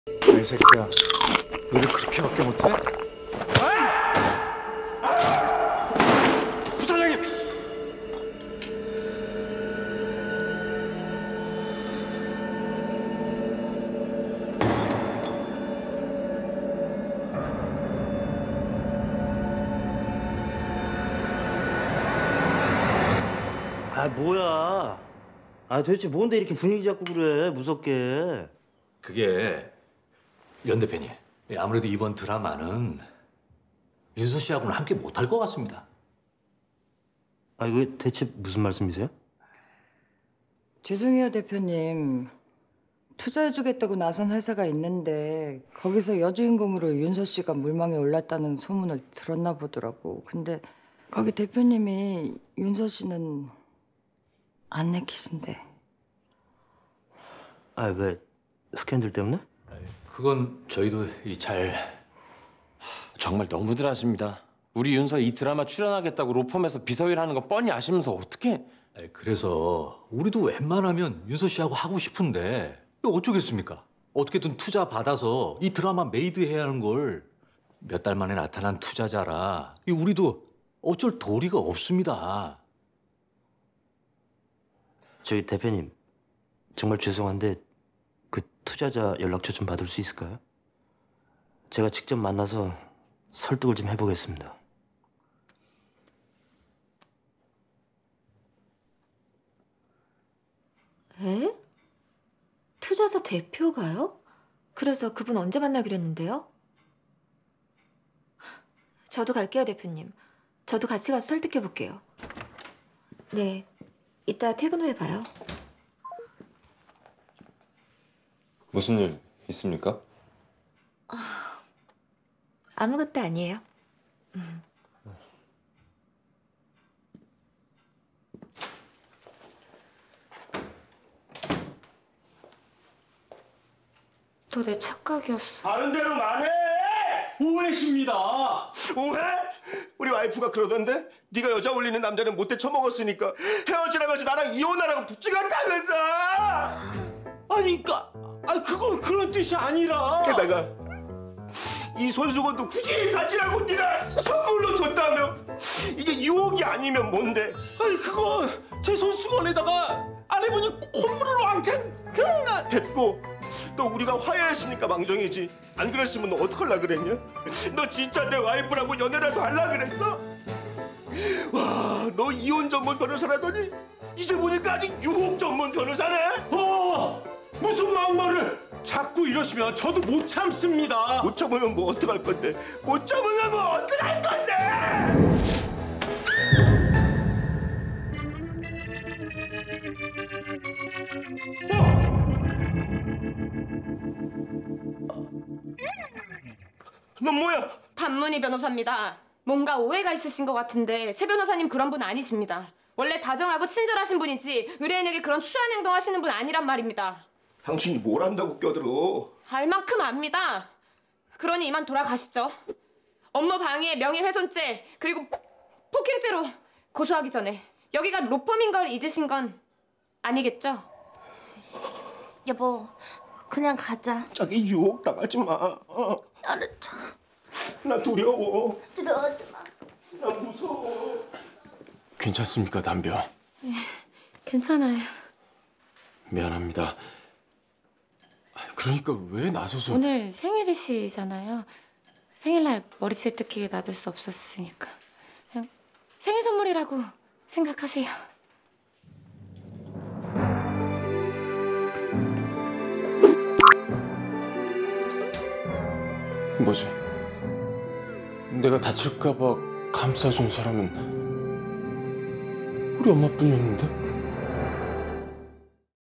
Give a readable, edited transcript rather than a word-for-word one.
이 새끼야, 일을 그렇게밖에 못해? 부사장님! 아 뭐야? 아 도대체 뭔데 이렇게 분위기 잡고 그래? 무섭게. 그게 연 대표님, 아무래도 이번 드라마는 윤서 씨하고는 함께 못할 것 같습니다. 아 이거 대체 무슨 말씀이세요? 죄송해요, 대표님. 투자해주겠다고 나선 회사가 있는데 거기서 여주인공으로 윤서 씨가 물망에 올랐다는 소문을 들었나 보더라고. 근데 거기 대표님이 윤서 씨는 안 내키신대. 아 왜? 스캔들 때문에? 그건 저희도 정말 너무들 하십니다. 우리 윤서 이 드라마 출연하겠다고 로펌에서 비서일 하는 거 뻔히 아시면서 어떻게? 그래서 우리도 웬만하면 윤서 씨하고 하고 싶은데 이거 어쩌겠습니까? 어떻게든 투자 받아서 이 드라마 메이드 해야 하는 걸 몇 달 만에 나타난 투자자라 우리도 어쩔 도리가 없습니다. 저기 대표님, 정말 죄송한데 그 투자자 연락처 좀 받을 수 있을까요? 제가 직접 만나서 설득을 좀 해보겠습니다. 에? 투자사 대표가요? 그래서 그분 언제 만나기로 했는데요? 저도 갈게요, 대표님. 저도 같이 가서 설득해 볼게요. 네, 이따 퇴근 후에 봐요. 무슨 일 있습니까? 아무것도 아니에요. 너 내 착각이었어. 다른 대로 말해! 오해십니다. 오해? 우리 와이프가 그러던데? 네가 여자 올리는 남자는 못돼 처먹었으니까 헤어지라면서 나랑 이혼하라고 부추겼다면서! 아니, 그건 그런 뜻이 아니라. 게다가 이 손수건도 굳이 가지라고 네가 선물로 줬다며? 이게 유혹이 아니면 뭔데? 아니, 그건 제 손수건에다가 아내분이 콧물을 왕창 됐고 또 우리가 화해했으니까 망정이지. 안 그랬으면 너 어떡하려 그랬냐? 너 진짜 내 와이프라고 연애라도 하려 그랬어? 와, 너 이혼 전문 변호사라더니 이제 보니까 아직 유혹 전문 변호사네? 무슨 막말을 자꾸 이러시면 저도 못 참습니다. 못 참으면 뭐 어떡할 건데? 못 참으면 뭐 어떡할 건데? 넌 뭐야? 단문희 변호사입니다. 뭔가 오해가 있으신 것 같은데 최 변호사님 그런 분 아니십니다. 원래 다정하고 친절하신 분이지 의뢰인에게 그런 추한 행동 하시는 분 아니란 말입니다. 당신이 뭘 안다고 껴들어? 알 만큼 압니다. 그러니 이만 돌아가시죠. 업무 방해, 명예훼손죄, 그리고 폭행죄로 고소하기 전에 여기가 로펌인 걸 잊으신 건 아니겠죠? 여보, 그냥 가자. 자기 유혹 당하지 마. 알았죠. 나 두려워. 들어오지 마. 나 무서워. 괜찮습니까, 담벼? 괜찮아요. 미안합니다. 그러니까 왜 나서서... 오늘 생일이시잖아요. 생일날 머리채 뜯기게 놔둘 수 없었으니까 그냥 생일 선물이라고 생각하세요. 뭐지? 내가 다칠까 봐 감싸준 사람은 우리 엄마뿐이었는데?